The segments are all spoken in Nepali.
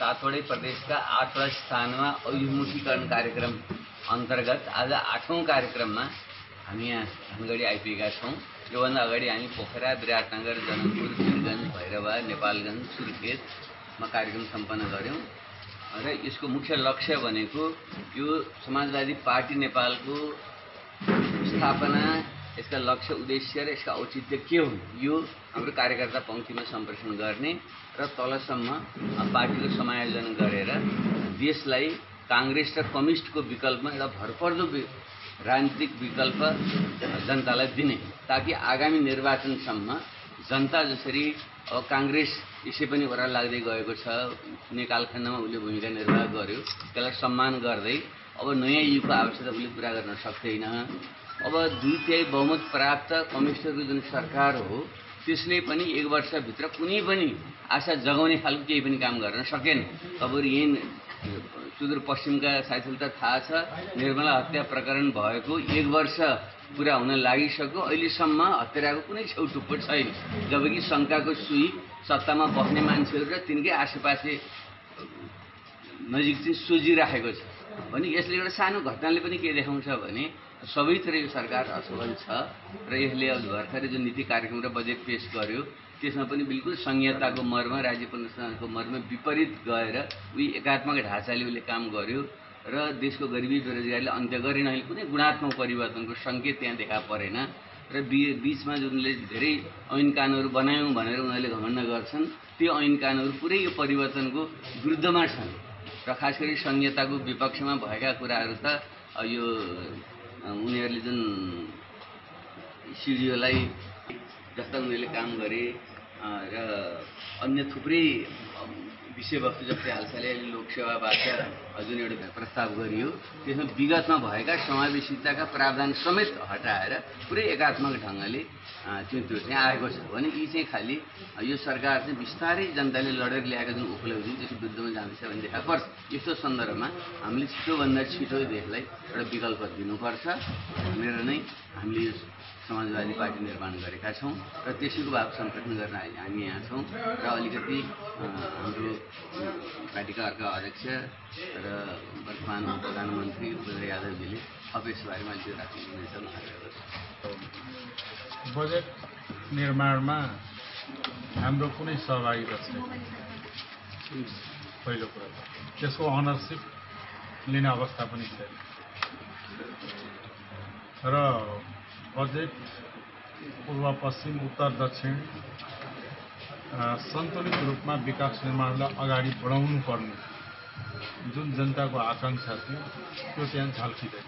7वटै प्रदेशका 8वटा स्थानमा अभिमुखीकरण कार्यक्रम अन्तर्गत आज 8औं कार्यक्रममा हामी यहाँ धनगढी आइपुगेका छौँ। योभन्दा अगाडि हामी पोखरा, विराटनगर, जनकपुर, वीरगञ्ज, भैरवा, नेपालगञ्ज, सुर्खेतमा कार्यक्रम सम्पन्न गऱ्यौँ र यसको मुख्य लक्ष्य भनेको यो समाजवादी पार्टी नेपालको स्थापना, यसका लक्ष्य उद्देश्य र यसका औचित्य के हुन् यो हाम्रो कार्यकर्ता पङ्क्तिमा सम्प्रेषण गर्ने र तलसम्म पार्टीको समायोजन गरेर देशलाई काङ्ग्रेस र कम्युनिस्टको विकल्पमा एउटा भरपर्दो राजनीतिक विकल्प जनतालाई दिने, ताकि आगामी निर्वाचनसम्म जनता जसरी काङ्ग्रेस यसै पनि ओह्रालो लाग्दै गएको छ, कुनै कालखण्डमा उसले भूमिका निर्वाह गर्यो, त्यसलाई सम्मान गर्दै अब नयाँ युगको आवश्यकता उसले पुरा गर्न सक्दैन। अब 2/3 बहुमत प्राप्त कम्युनिस्टको जुन सरकार हो त्यसले पनि 1 वर्षभित्र कुनै पनि आशा जगाउने खालको केही पनि काम गर्न सकेन। तपाईँहरू यही सुदूरपश्चिमका साथीहरूलाई त थाहा छ, निर्मला हत्या प्रकरण भएको 1 वर्ष पुरा हुन लागिसक्यो, अहिलेसम्म हत्याराको कुनै छेउटुप्पो छैन। जबकि शङ्काको सुई सत्तामा बस्ने मान्छेहरू र तिनकै आसेपासे नजिक चाहिँ सोझिराखेको छ भने यसले एउटा सानो घटनाले पनि के देखाउँछ भने सबैतिर यो सरकार असफल छ र यसले अब भर्खरै जुन नीति कार्यक्रम र बजेट पेश गर्यो त्यसमा पनि बिल्कुल संहिताको मर्म, राज्य पुनर्स्थापनाको मर्म विपरीत गएर उही एकात्मक ढाँचाले उसले काम गर्यो र देशको गरिबी बेरोजगारीले अन्त्य गरेन। अहिले कुनै गुणात्मक परिवर्तनको सङ्केत त्यहाँ देखा परेन र बीचमा जुनले धेरै ऐन कानुनहरू बनायौँ भनेर उनीहरूले घमण्ड गर्छन्, त्यो ऐन कानुनहरू पुरै यो परिवर्तनको विरुद्धमा छन् र खास गरी संहिताको विपक्षमा भएका कुराहरू त यो उनीहरूले जुन सिडिओलाई जस्ता उनीहरूले काम गरे र अन्य थुप्रै विषयवस्तु जस्तै हालसालै लोकसेवाबाट जुन एउटा प्रस्ताव गरियो त्यसमा विगतमा भएका समावेशिताका प्रावधान समेत हटाएर पुरै एकात्मक ढङ्गले त्यो चाहिँ आएको छ भने यी चाहिँ खालि यो सरकार चाहिँ बिस्तारै जनताले लडेर ल्याएका जुन उपलब्धि त्यसको विरुद्धमा जाँदैछ भन्ने देखा पर्छ। यस्तो सन्दर्भमा हामीले छिटोभन्दा छिटो देशलाई एउटा विकल्प दिनुपर्छ भनेर नै हामीले यो समाजवादी पार्टी निर्माण गरेका छौँ र त्यसैको भाव सम्प्रेषण गर्न हामी यहाँ छौँ र अलिकति हाम्रो पार्टीका अर्का अध्यक्ष र वर्तमान प्रधानमन्त्री उदय यादवजीले अब यसबारेमा अलिकति राख्नुहुनेछ उहाँहरू। बजेट निर्माणमा हाम्रो कुनै सहभागिता छैन। पहिलो कुरा त्यसको अनरसिप लिने अवस्था पनि छैन र बजेट पूर्व पश्चिम उत्तर दक्षिण सन्तुलित रूपमा विकास निर्माणलाई अगाडि बढाउनु पर्ने जुन जनताको आकाङ्क्षा थियो त्यो त्यहाँ झल्किँदैन।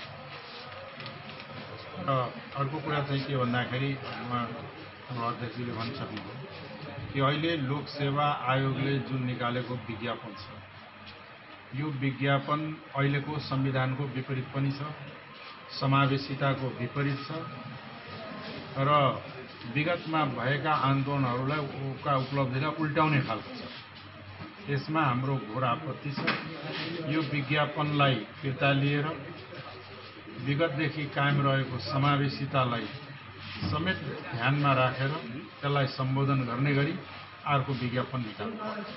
र अर्को कुरा चाहिँ के भन्दाखेरि हाम्रो अध्यक्षले भनिसक्नुभयो कि अहिले लोकसेवा आयोगले जुन निकालेको विज्ञापन छ यो विज्ञापन अहिलेको संविधानको विपरीत पनि छ, समावेशिताको विपरीत छ र विगतमा भएका आन्दोलनहरूलाई उपलब्धिलाई उल्टाउने खालको छ। यसमा हाम्रो घोर आपत्ति छ। यो विज्ञापनलाई फिर्ता लिएर विगतदेखि कायम रहेको समावेशितालाई समेत ध्यानमा राखेर त्यसलाई सम्बोधन गर्ने गरी अर्को विज्ञापन निकाल्नु पर्छ।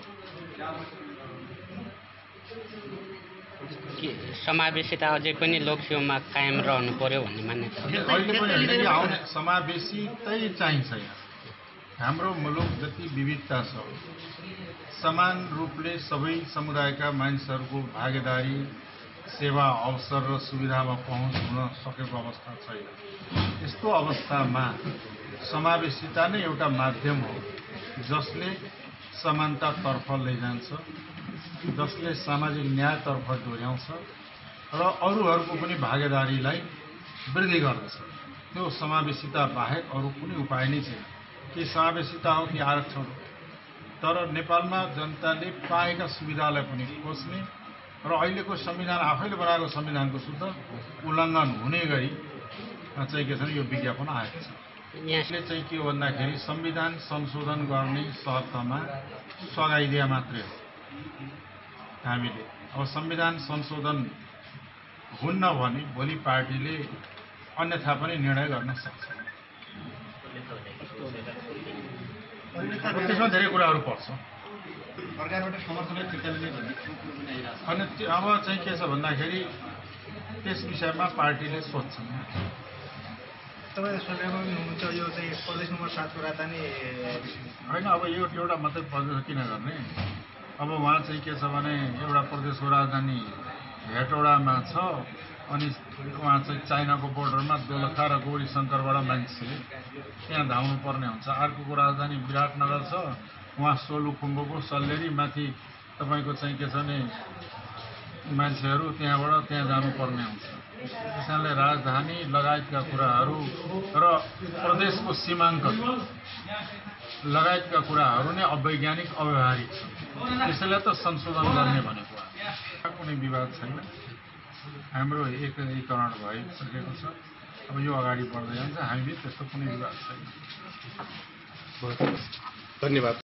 समावेशिता अझै पनि लोकसेवामा कायम रहनु पर्यो भन्ने मान्यता अहिले पनि होइन, आउने समावेशितै चाहिन्छ। यहाँ हाम्रो मुलुक जति विविधता छ समान रूपले सबै समुदायका मानिसहरूको भागीदारी, सेवा, अवसर र सुविधामा पहुँच हुन सकेको अवस्था छैन। यस्तो अवस्थामा समावेशिता नै एउटा माध्यम हो जसले समानतातर्फ लैजान्छ, जसले सामाजिक न्यायतर्फ डोर्याउँछ र अरूहरूको पनि भागीदारीलाई वृद्धि गर्दछ। त्यो समावेशिता बाहेक अरू कुनै उपाय नै छैन। कि समावेशिता हो कि आरक्षण हो, तर नेपालमा जनताले पाएका सुविधालाई पनि खोज्ने र अहिलेको संविधान आफैले बनाएको संविधानको शुद्ध उल्लङ्घन हुने गरी चाहिँ के छ यो विज्ञापन आएको छ। यसले चाहिँ के भन्दाखेरि संविधान संशोधन गर्ने शर्तमा सघाइदिया मात्रै हो। हामीले अब संविधान संशोधन हुन्न भने भोलि पार्टीले अन्यथा पनि निर्णय गर्न सक्छ। त्यसमा धेरै कुराहरू पर्छ। सरकारबाट समर्थनलाई फिर्ता लिने भन्ने कुरो पनि आइरहेको छ। अनि अब चाहिँ के छ भन्दाखेरि त्यस विषयमा पार्टीले सोध्छ। तपाईँ सोलेमा पनि हुनुहुन्छ, यो चाहिँ प्रदेश नम्बर 7 को राजधानी होइन, अब यो एउटा मात्रै प्रदेश किन गर्ने? अब उहाँ चाहिँ के छ भने एउटा प्रदेशको राजधानी हेटौडामा छ, अनि उहाँ चाहिँ चाइनाको बोर्डरमा दोलखा र गौरी शङ्करबाट मान्छे त्यहाँ धाउनु पर्ने हुन्छ। अर्कोको राजधानी विराटनगर छ, उहाँ सोलुखुम्बुको सल्लेरी माथि तपाईँको चाहिँ के छ भने मान्छेहरू त्यहाँबाट त्यहाँ जानुपर्ने हुन्छ। त्यसैले राजधानी लगायतका कुराहरू र प्रदेशको सीमाङ्कन लगायतका कुराहरू नै अवैज्ञानिक अव्यवहारिक छन्। त्यसैले त संशोधन गर्ने भनेको कुनै विवाद छैन। हाम्रो एकीकरण भइसकेको छ। अब यो अगाडि बढ्दै जान्छ, हामी त्यस्तो कुनै विवाद छैन। धन्यवाद।